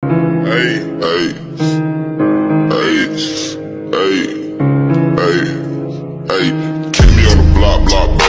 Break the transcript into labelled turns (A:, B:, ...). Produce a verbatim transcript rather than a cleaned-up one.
A: Hey, hey, hey, hey, hey, hey. Keep me on the block, block.